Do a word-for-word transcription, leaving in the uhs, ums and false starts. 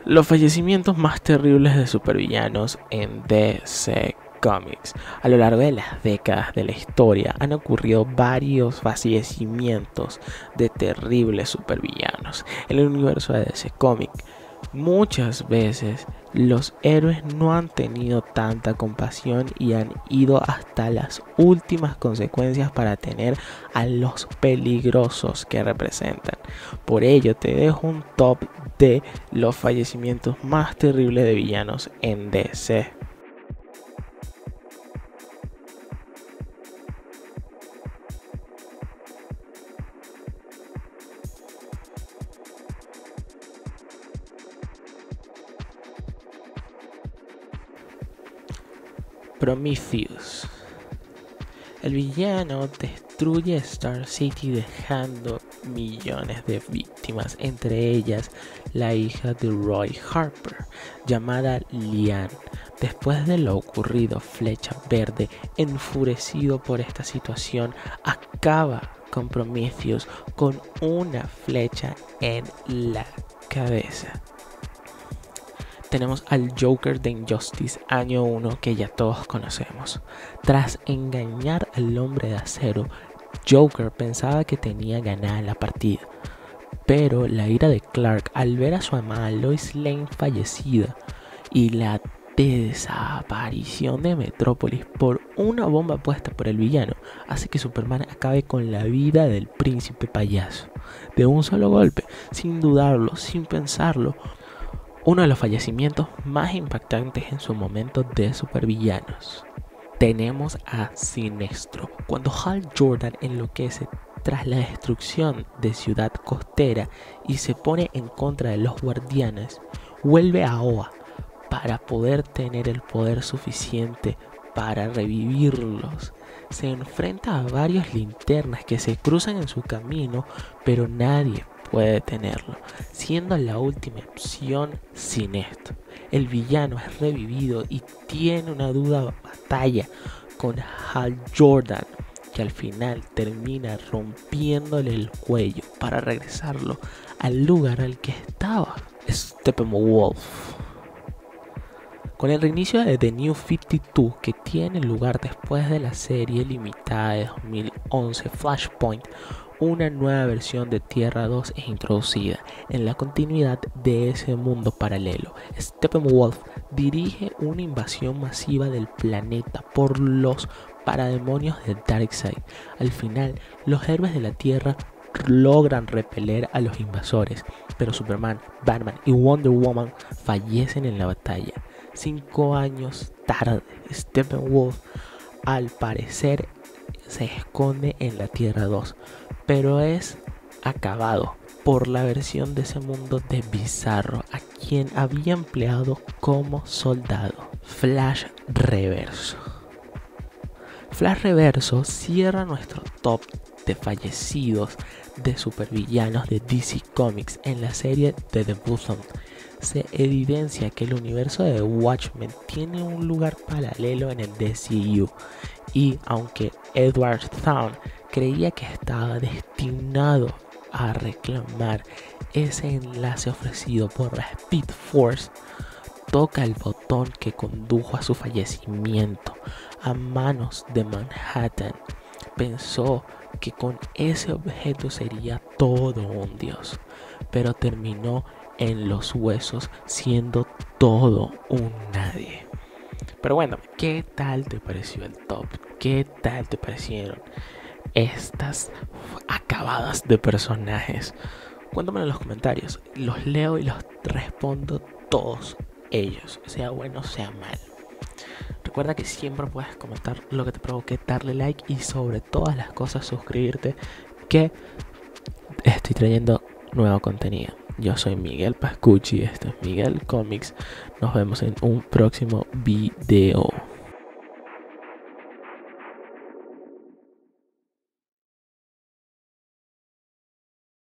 Los fallecimientos más terribles de supervillanos en D C Comics. A lo largo de las décadas de la historia han ocurrido varios fallecimientos de terribles supervillanos en el universo de D C Comics. Muchas veces los héroes no han tenido tanta compasión y han ido hasta las últimas consecuencias para tener a los peligrosos que representan. Por ello te dejo un top de los fallecimientos más terribles de villanos en D C. Prometheus. El villano destruye Star City dejando millones de víctimas, entre ellas la hija de Roy Harper, llamada Lian. Después de lo ocurrido, Flecha Verde, enfurecido por esta situación, acaba con Prometheus con una flecha en la cabeza. Tenemos al Joker de Injustice año uno que ya todos conocemos. Tras engañar al Hombre de Acero, Joker pensaba que tenía ganada la partida. Pero la ira de Clark al ver a su amada Lois Lane fallecida y la desaparición de Metrópolis por una bomba puesta por el villano hace que Superman acabe con la vida del príncipe payaso. De un solo golpe, sin dudarlo, sin pensarlo. Uno de los fallecimientos más impactantes en su momento de supervillanos. Tenemos a Sinestro. Cuando Hal Jordan enloquece tras la destrucción de Ciudad Costera y se pone en contra de los Guardianes, vuelve a Oa para poder tener el poder suficiente para revivirlos. Se enfrenta a varios linternas que se cruzan en su camino, pero nadie puede detenerlo, siendo la última opción Sinestro. El villano es revivido y tiene una dura batalla con Hal Jordan, que al final termina rompiéndole el cuello para regresarlo al lugar al que estaba. Steppenwolf. Con el reinicio de The New cincuenta y dos, que tiene lugar después de la serie limitada de dos mil once Flashpoint, una nueva versión de Tierra dos es introducida en la continuidad de ese mundo paralelo. Steppenwolf dirige una invasión masiva del planeta por los parademonios de Darkseid. Al final, los héroes de la Tierra logran repeler a los invasores, pero Superman, Batman y Wonder Woman fallecen en la batalla. Cinco años tarde, Steppenwolf al parecer se esconde en la Tierra dos, pero es acabado por la versión de ese mundo de Bizarro, a quien había empleado como soldado. Flash Reverso. Flash Reverso cierra nuestro top de fallecidos de supervillanos de D C Comics en la serie de The Bottom. Se evidencia que el universo de Watchmen tiene un lugar paralelo en el D C U, y aunque Edward Thawne creía que estaba destinado a reclamar ese enlace ofrecido por la Speed Force, toca el botón que condujo a su fallecimiento a manos de Manhattan. Pensó que con ese objeto sería todo un dios, pero terminó en los huesos siendo todo un nadie. Pero bueno, ¿qué tal te pareció el top? ¿Qué tal te parecieron estas acabadas de personajes? Cuéntame en los comentarios, los leo y los respondo todos ellos, sea bueno sea mal. Recuerda que siempre puedes comentar lo que te provoque, darle like y sobre todas las cosas suscribirte, que estoy trayendo nuevo contenido. Yo soy Miguel Pascucci, esto es Miguel Comics. Nos vemos en un próximo video.